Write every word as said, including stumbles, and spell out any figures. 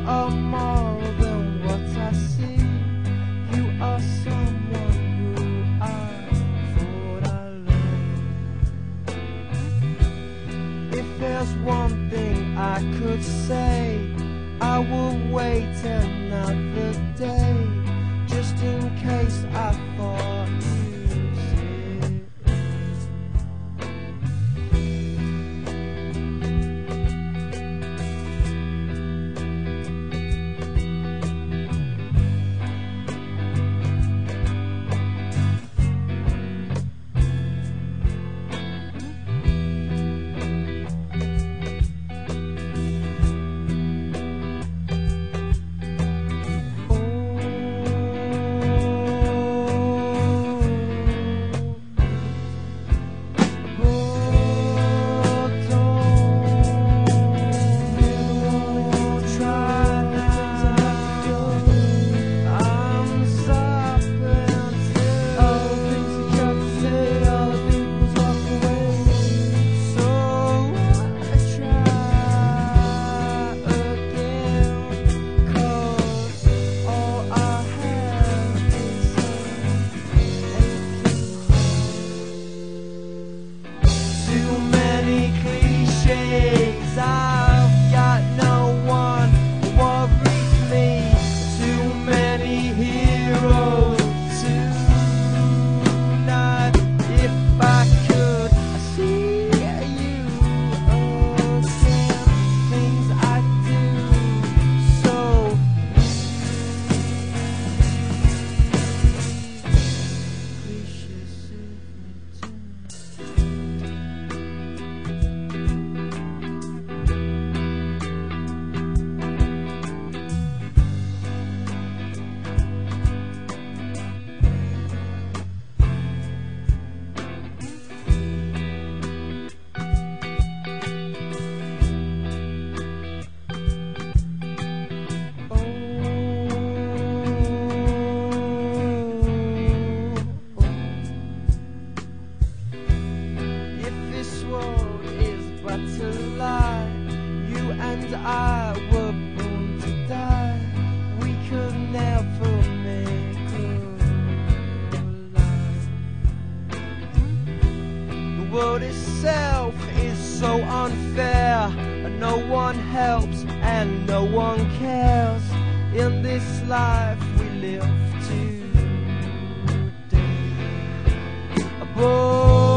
are more than what I see. You are someone who I thought I loved. If there's one thing I could say, I would wait another day, just in case I thought you'd see it. I were born to die, we could never make a life. The world itself is so unfair, and no one helps and no one cares. In this life we live today.